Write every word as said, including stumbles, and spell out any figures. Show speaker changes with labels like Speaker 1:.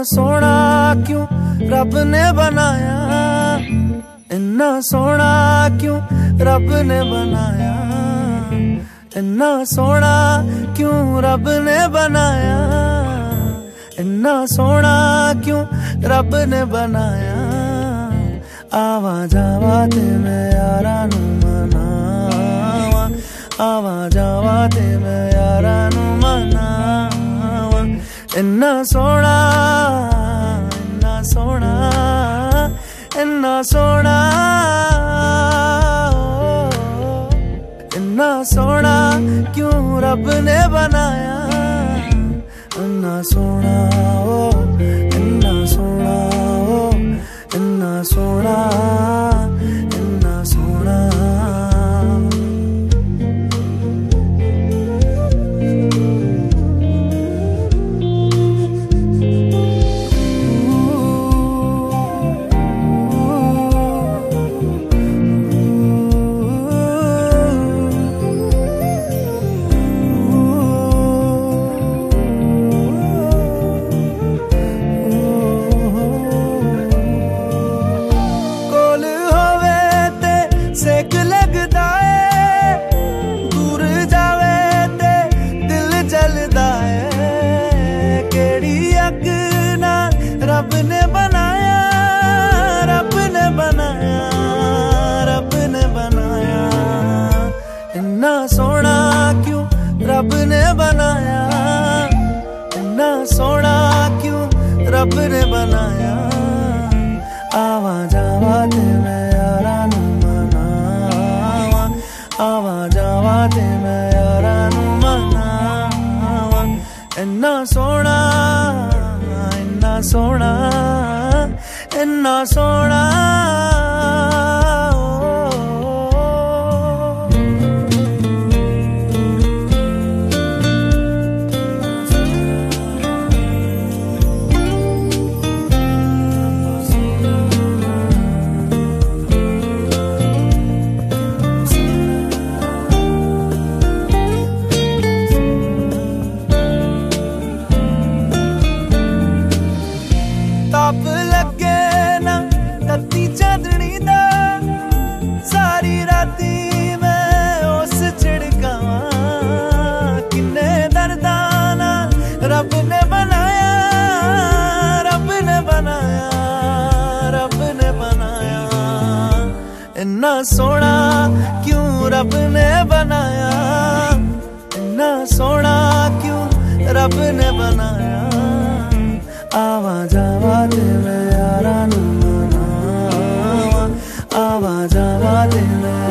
Speaker 1: सोना क्यों रब ने बनाया, इन्ना सोना क्यों रब ने बनाया, इन्ना सोना क्यों रब ने बनाया, इन्ना सोना क्यों रब ने बनाया। आवा जावा ते मैं यारा नू मनावा, आवा जावा ते मैं यारा नू मनावा। इन्ना सोना इन्ना सोना इन्ना सोना इन्ना सोना क्यों रब ने बनाया, इन्ना सोना ओ इन्ना सोना ओ इन्ना सोना इन्ना सोना। सेक लगदा है दूर जावे ते दिल जलदा है, केड़ी अग ना रब ने बनाया, रब ने बनाया, रब ने बनाया। इन्ना सोना क्यों रब ने बनाया, इन्ना सोना क्यों रब ने बनाया। आवा जावा ते मैं यारा नू मनावा, आवा जावा ते मैं यारा नू मनावा। इन्ना सोना इन्ना सोना इन्ना सोना। ताप लगे ना तत्ती चांदनी दा, सारी राती मैं उस छिड़कावा। किन्ने दर्दां नाल रब ने बनाया, रब ने बनाया, रब ने बनाया। इन्ना सोना क्यों रब ने बनाया, इन्ना सोना क्यों रब ने बनाया। आवा जावा ते मैं यारा नू मनावा, आवा जावा ते मैं